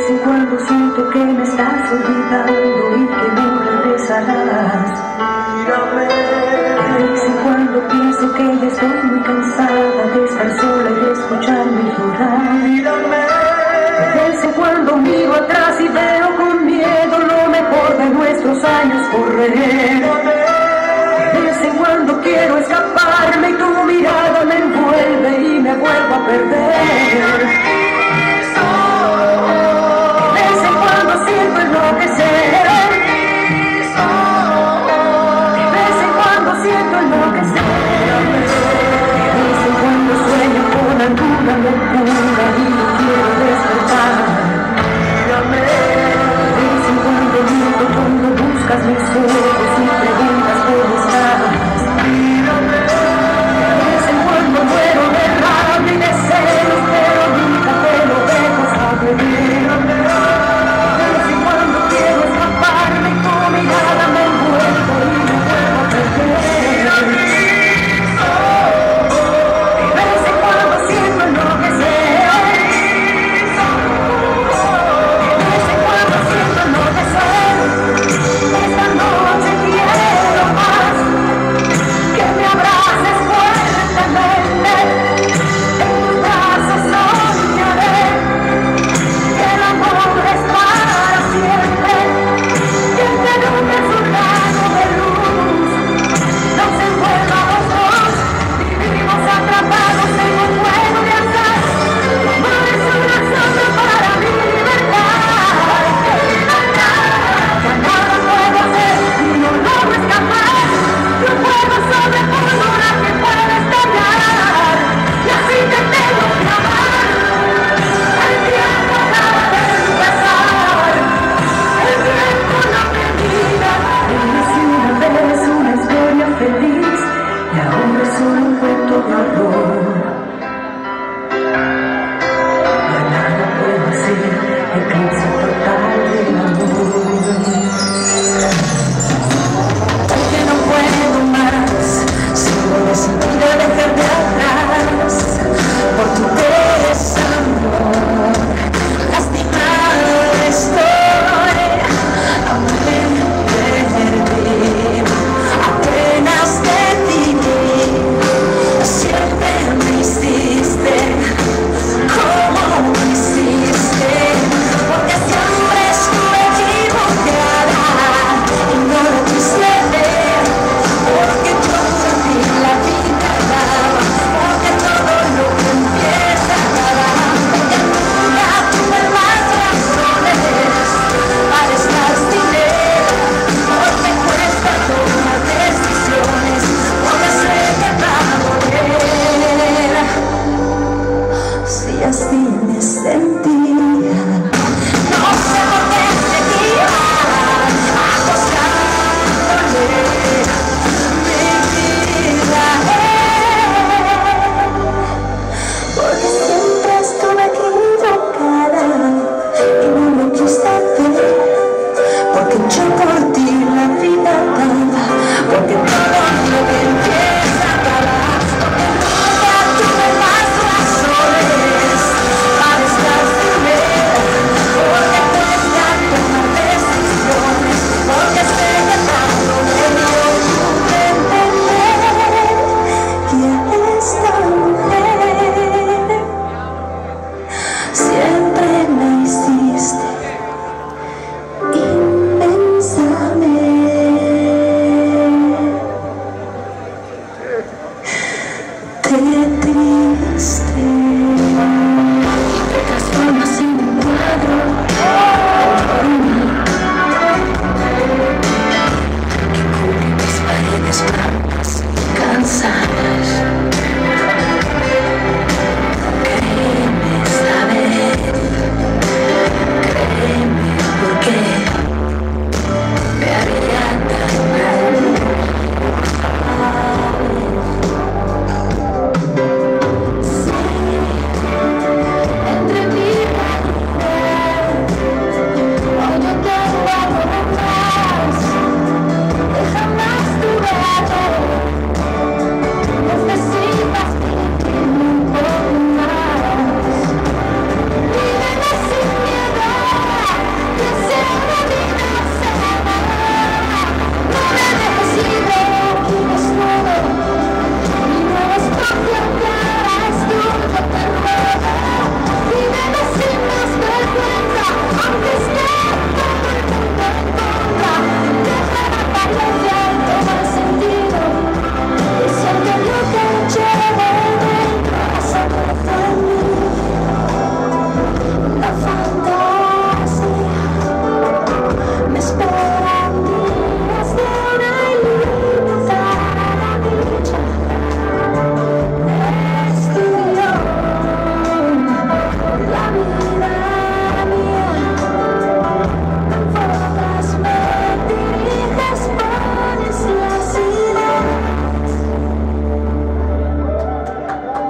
vez en cuando siento que me estás olvidando y que no regresarás. Mírame. De vez en cuando pienso que ya estoy muy cansada de estar sola y de escucharme llorar. Mírame. De vez en cuando miro atrás y veo con miedo lo mejor de nuestros años correr. De vez en cuando quiero escaparme y tu mirada me envuelve y me vuelvo a perder. Siento enloquecer. De vez en cuando siento enloquecer. De vez en cuando sueño con alguna locura y no quiero despertar. De vez en cuando grito cuando buscas mis ojos y preguntas cómo estás. De vez en cuando muero de rabia y de celos, pero nunca te lo dejo saber.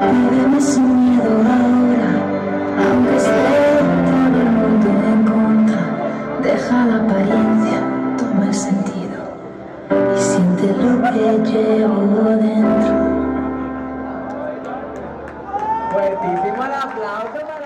Víveme sin miedo ahora, aunque esté todo el mundo en contra. Deja la apariencia, toma el sentido y siente lo que llevo dentro. Fuertísimo el aplauso.